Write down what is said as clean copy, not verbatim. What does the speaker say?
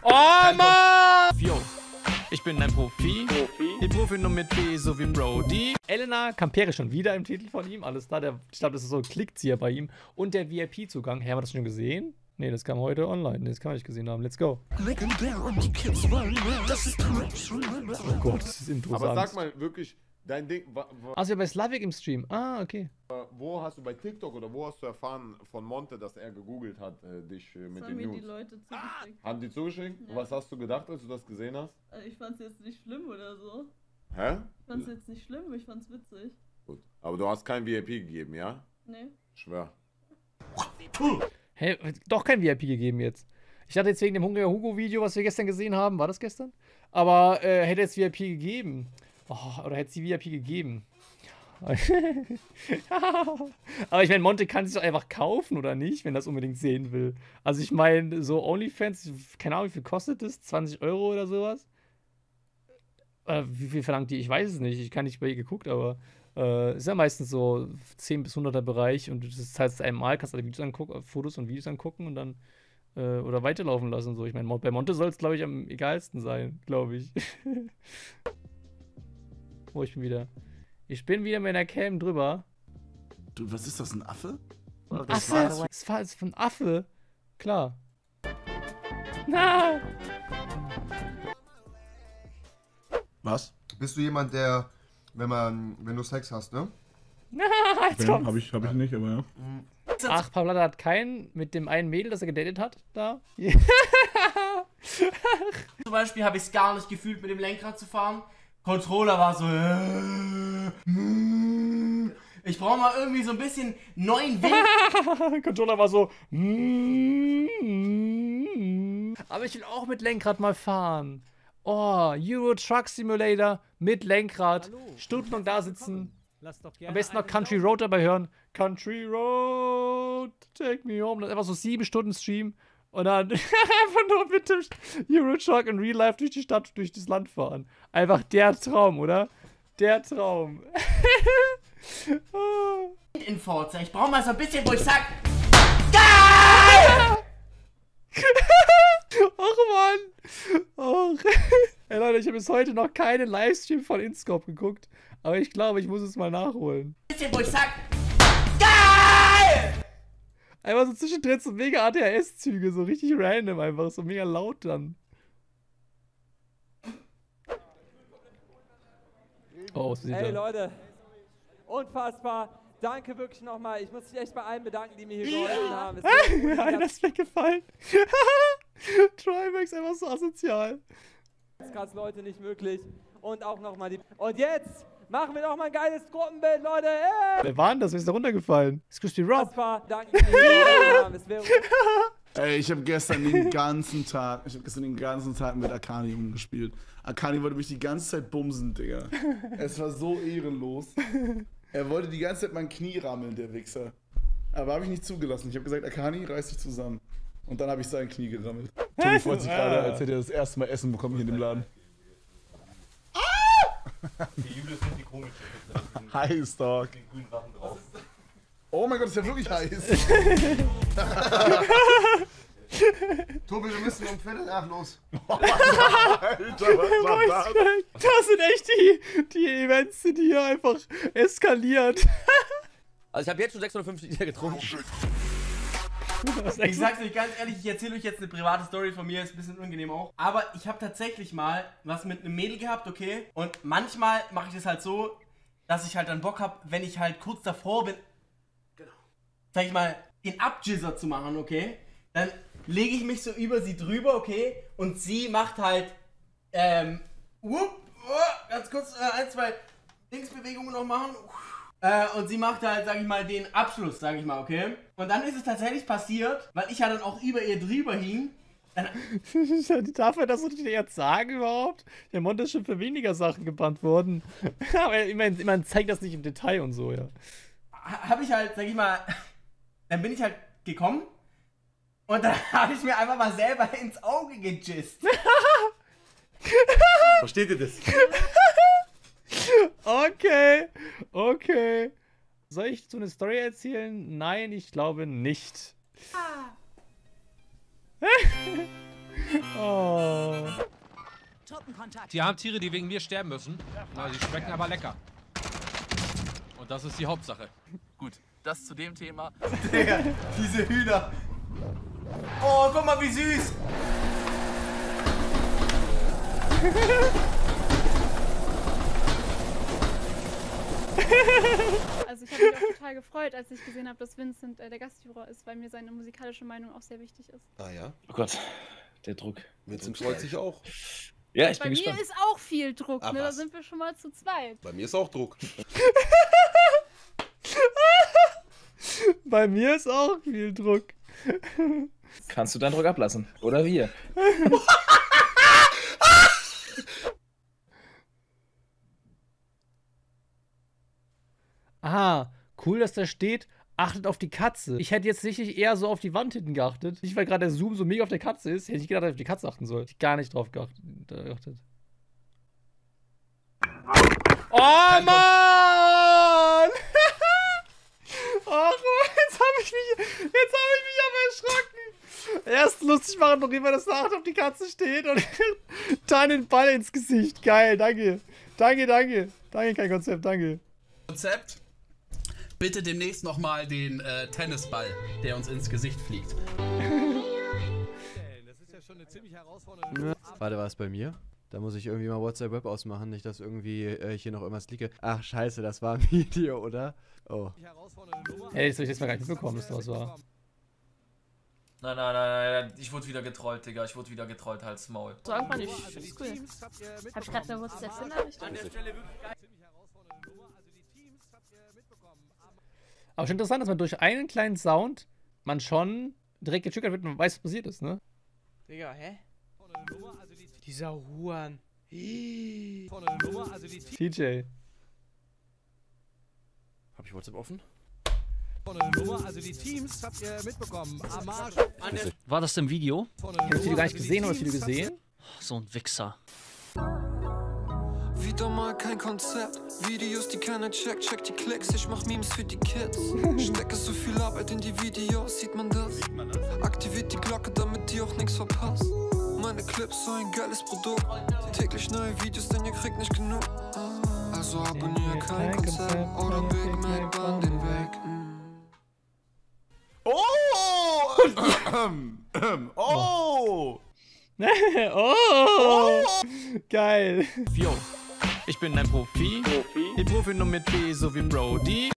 Oh Mann! Yo, ich bin ein Profi. Die Profi-Nummer mit B, so wie Brody. Elena Campere schon wieder im Titel von ihm. Alles da. Ich glaube, das ist so ein Klickzieher bei ihm. Und der VIP-Zugang. Haben wir das schon gesehen? Nee, das kam heute online. Nee, das kann man nicht gesehen haben. Let's go. Oh Gott, das ist interessant. Aber sag mal wirklich, dein Ding. Also bei Slavik im Stream. Ah, okay. Wo hast du bei TikTok oder wo hast du erfahren von Monte, dass er gegoogelt hat, dich mit den News? Die Leute zugeschickt. Haben die zugeschickt? Ja. Was hast du gedacht, als du das gesehen hast? Ich fand's jetzt nicht schlimm oder so. Hä? Ich fand's jetzt nicht schlimm, ich fand's witzig. Gut. Aber du hast kein VIP gegeben, ja? Nee. Schwör. Hey, doch kein VIP gegeben jetzt. Ich dachte jetzt wegen dem Hungriger Hugo-Video, was wir gestern gesehen haben. War das gestern? Aber hätte es VIP gegeben. Oh, oder hätte es die VIP gegeben. Aber ich meine, Monte kann sich doch einfach kaufen, oder nicht, wenn das unbedingt sehen will. Also ich meine, so OnlyFans, keine Ahnung, wie viel kostet das? 20 Euro oder sowas? Wie viel verlangt die? Ich weiß es nicht. Ich kann nicht bei ihr geguckt, aber ist ja meistens so 10 bis 100er Bereich und das heißt einmal, kannst alle Videos angucken, Fotos und Videos angucken und dann oder weiterlaufen lassen. So. Ich meine, bei Monte soll es, glaube ich, am egalsten sein, glaube ich. Oh, ich bin wieder mit einer Cam drüber. Du, was ist das, ein Affe? Ein Affe? Das war jetzt von Affe. Klar. Na. Was? Bist du jemand, der, wenn du Sex hast, ne? Jetzt kommt's. Hab ich nicht, aber ja. Ach, Pavlada hat keinen mit dem einen Mädel, das er gedatet hat, da. Zum Beispiel habe ich es gar nicht gefühlt, mit dem Lenkrad zu fahren. Controller war so. Ich brauche mal irgendwie so ein bisschen neuen Wind. Controller war so. Aber ich will auch mit Lenkrad mal fahren. Oh, Euro Truck Simulator mit Lenkrad. Stundenlang da sitzen. Am besten noch Country Road dabei hören. Country Road, take me home. Das ist einfach so 7 Stunden Stream. Und dann einfach nur mit dem Euro Truck in Real Life durch die Stadt, durch das Land fahren. Einfach der Traum, oder? Der Traum. In Forza. Ich brauche mal so ein bisschen, wo ich sag. Geil! Och Mann. Och. Ey Leute, ich habe bis heute noch keinen Livestream von InScope geguckt. Aber ich glaube, ich muss es mal nachholen. Bisschen, wo ich sag. Geil! Einfach so zwischendrin so mega ADHS-Züge, so richtig random einfach, so mega laut dann. Oh, was sieht Hey da? Leute, unfassbar. Danke wirklich nochmal. Ich muss mich echt bei allen bedanken, die mir hier geholfen haben. Einer ist weggefallen. Trimax einfach so asozial. Das ist krass, Leute, nicht möglich. Und auch nochmal die... Und jetzt machen wir nochmal ein geiles Gruppenbild, Leute. Hey! Wer war denn das? Wer ist da runtergefallen? Das ist Crispy Rob. Unfassbar. Danke, die mir geholfen haben. Es wäre... Ey, ich habe gestern den ganzen Tag mit Akani rumgespielt. Akani wollte mich die ganze Zeit bumsen, Digga. Es war so ehrenlos. Er wollte die ganze Zeit mein Knie rammeln, der Wichser. Aber habe ich nicht zugelassen. Ich habe gesagt, Akani, reiß dich zusammen. Und dann habe ich sein Knie gerammelt. Tobi freut sich gerade, als hätte er das erste Mal Essen bekommen hier in dem Laden. Die Jubel sind die komische. Heiß, Dog. Den grünen Waffen drauf. Oh mein Gott, ist ja wirklich heiß. Tobi, wir müssen um Viertel nach los. Alter, was war das? Das sind echt die Events, die hier einfach eskaliert. Also ich habe jetzt schon 650 Liter getrunken. Ich sag's euch ganz ehrlich, ich erzähle euch jetzt eine private Story von mir, ist ein bisschen unangenehm auch. Aber ich habe tatsächlich mal was mit einem Mädel gehabt, okay? Und manchmal mache ich das halt so, dass ich halt dann Bock habe, wenn ich halt kurz davor bin, sag ich mal, den Abjizzer zu machen, okay? Dann lege ich mich so über sie drüber, okay? Und sie macht halt, ganz kurz, 1, 2 Dingsbewegungen noch machen. Und sie macht halt, sag ich mal, den Abschluss, sag ich mal, okay? Und dann ist es tatsächlich passiert, weil ich ja dann auch über ihr drüber hing. Darf er das jetzt sagen überhaupt? Der Monte ist schon für weniger Sachen gebannt worden. Aber immerhin zeigt das nicht im Detail und so, ja. Habe ich halt, sag ich mal, dann bin ich halt gekommen und dann habe ich mir einfach mal selber ins Auge gejist. Versteht ihr das? Okay, okay. Soll ich so eine Story erzählen? Nein, ich glaube nicht. Oh Die haben Tiere, die wegen mir sterben müssen. Na, die schmecken aber lecker. Und das ist die Hauptsache. Gut, das zu dem Thema. Digga, diese Hühner. Oh, guck mal, wie süß. Also ich habe mich auch total gefreut, als ich gesehen habe, dass Vincent der Gastjuror ist, weil mir seine musikalische Meinung auch sehr wichtig ist. Ah ja? Oh Gott, der Druck. Vincent freut sich auch. Ja, ich Bei bin mir gespannt. ist auch viel Druck, Ach, ne? Da was? sind wir schon mal zu zweit. Bei mir ist auch Druck. Bei mir ist auch viel Druck. Kannst du deinen Druck ablassen? Oder wir? Ah, cool, dass da steht, achtet auf die Katze. Ich hätte jetzt sicherlich eher so auf die Wand hinten geachtet. Nicht, weil gerade der Zoom so mega auf der Katze ist. Hätte ich gedacht, dass ich auf die Katze achten soll. Ich gar nicht drauf geachtet. Oh, Mann! Ach, jetzt habe ich mich aber erschrocken. Erst lustig machen, noch immer, dass da Acht auf die Katze steht und dann den Ball ins Gesicht. Geil, danke. Danke. Danke, kein Konzept, danke. Konzept. Bitte demnächst nochmal den Tennisball, der uns ins Gesicht fliegt. Das ist ja schon eine ziemlich herausfordernde... Warte, war es bei mir? Da muss ich irgendwie mal WhatsApp Web ausmachen, nicht dass irgendwie hier noch irgendwas liege. Ach, scheiße, das war ein Video, oder? Oh. Ey, das hab ich jetzt mal gar nicht mitbekommen, dass das was war. Nein. Ich wurde wieder getrollt, Digga. Ich wurde wieder getrollt, halt's Maul. So einfach nicht. Das ist cool. Hab ich gerade eine WhatsApp-Nachricht? Aber schon interessant, dass man durch einen kleinen Sound man schon direkt getriggert wird und man weiß, was passiert ist, ne? Digga, hä? Dieser Huan. TJ. Hab ich WhatsApp offen? Also die Teams habt ihr mitbekommen. Am Arsch. War das im Video? Ich hab das Video gar nicht gesehen, oder das Video gesehen? So ein Wichser. Wieder mal kein Konzept. Videos, die keiner checkt, check die Klicks. Ich mach Memes für die Kids. Stecke so viel Arbeit in die Videos, sieht man das? Aktiviert die Glocke, damit ihr auch nichts verpasst. Meine Clips, so ein geiles Produkt. Täglich neue Videos, denn ihr kriegt nicht genug. Also abonniere kein Konzept oder Big Mac Bun den Weg. Oh! Oh! Geil. Jo, ich bin dein Profi. Die Profi nur mit P, so wie Brody.